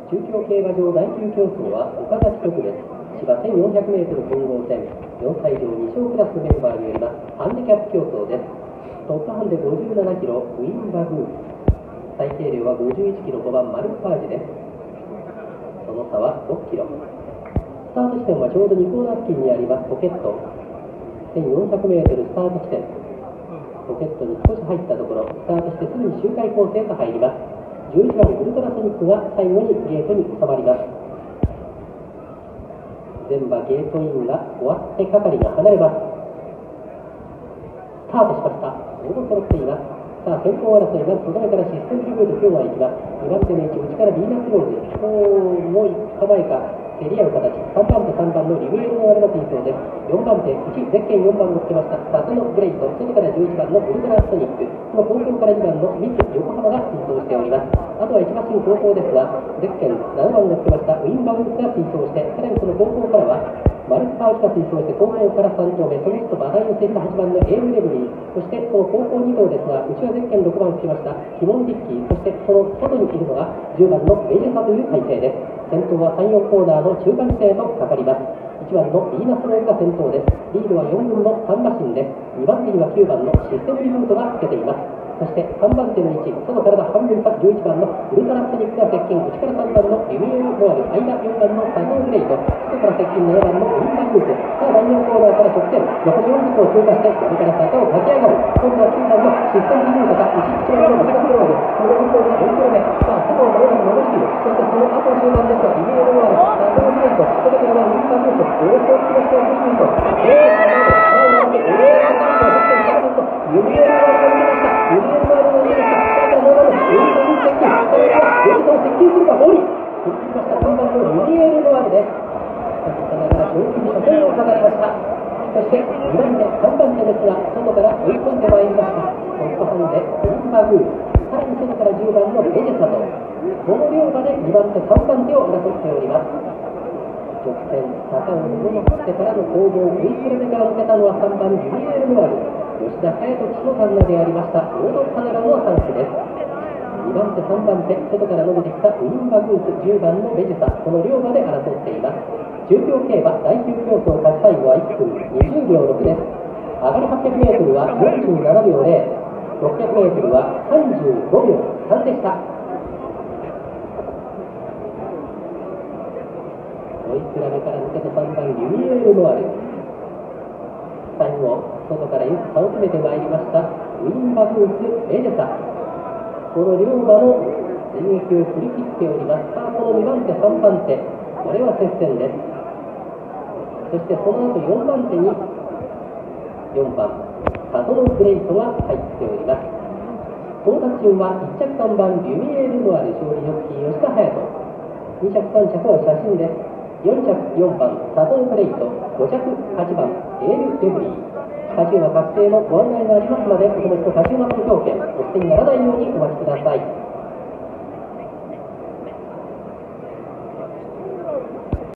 中京競馬場第9競争は岡崎特別芝 1400m 混合戦4歳以上2勝クラスメンバーによりますハンディキャップ競争です。トップハンデ57キロウィンバグー、最軽量は51キロ5番マルパージュです。その差は6キロ。スタート地点はちょうど2コーナー付近にありますポケット 1400m スタート地点。ポケットに少し入ったところ、スタートしてすぐに周回コースへと入ります。11番ウルトラソニックが最後にゲートに収まります。全馬ゲートインが終わって係が離れます。スタートしました。ちょうど揃っています。さあ先頭争いが外目からシステムリブート今日は行きます。2番手の位置、内からビーナスローズ、今日も構えか競り合う形。3番と3番のリブエルのあれだというそうです。4番手1ゼッケン4番をつけましたサトノグレイト、外から11番のウルトラソニック、その後方から2番のミス横浜が進走しております。あとは一馬身後方ですが、ゼッケン7番をつけましたウィンバウンスが進走して、さらにその後方からはマルクパーチが進走して、後方から3頭目、その人馬台を制した8番のエームレブリー、そしてその後方2頭ですが、内はゼッケン6番をつけましたキモンディッキー、そしてその外にいるのが10番のメジェサという体制です。先頭は3、4コーナーの中間地点へとかかります。1番のビーナスローズが先頭です。リードは4分の3馬身です。2番手には9番のシステムリブートがつけています。そして3番手の位置、外から半分差11番のウルトラソニックが接近、内から3番のリミエルノアル、間4番のサトウグレイト、外から接近7番のウィンバーグース。さあ第4コーナーから直線、残り40を通過して、それから坂を駆け上がる。今度は9番のシステムリブートが1番のウルトラソニック、残りコーナー4キロ目。さあ佐藤が上に上りきる。そしてその後の集団ですが、リミエルノアル、サトウグレイト、外からはウィンバーグース、大きく突き出しておくると、ユニエルノアルが抜けました。ユニエルノアルが抜けました。それから7番のウルトラ接近、それからウルトラ接近するかボリ振ってきました3番のユニエルノアルです。さながら賞金初戦を飾りました。そして2番手3番手ですが、外から追い込んでまいりました。トップハンデウィンバグー、さらに外から10番のベジェサと、この両馬で2番手3番手を争っております。直線坂を上ってからの攻防、追い詰めてから抜けたのは3番ユニエルノアル、吉田隼人騎手の旦那でありましたオードパネラの3区です。2番手3番手、外から伸びてきたウィンバグース、10番のベジサ、この両馬で争っています。中京競馬第9競争勝ちタイムは1分20秒6です。上がり 800m は47秒0、600m は35秒3でした。追い比べから抜けて3番ユニエルノアル、最後外からよく差を詰めてまいりましたウィンバグース、ベジェサ、この両馬の追撃を振り切っております。さあこの2番手3番手、これは接戦です。そしてその後4番手に4番サトノグレイトが入っております。到達順は1着3番リュミエールノアル、勝利ジョッキー吉田隼人、2着3着は写真です。4着4番サトノグレイト、5着8番エール・レブリー。勝ち馬確定のご案内がありますので、お手持ちの勝ち馬投票券お捨てにならないようにお待ちください。